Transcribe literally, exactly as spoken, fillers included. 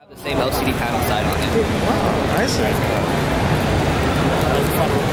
The same L C D panel side on it. Wow, nice.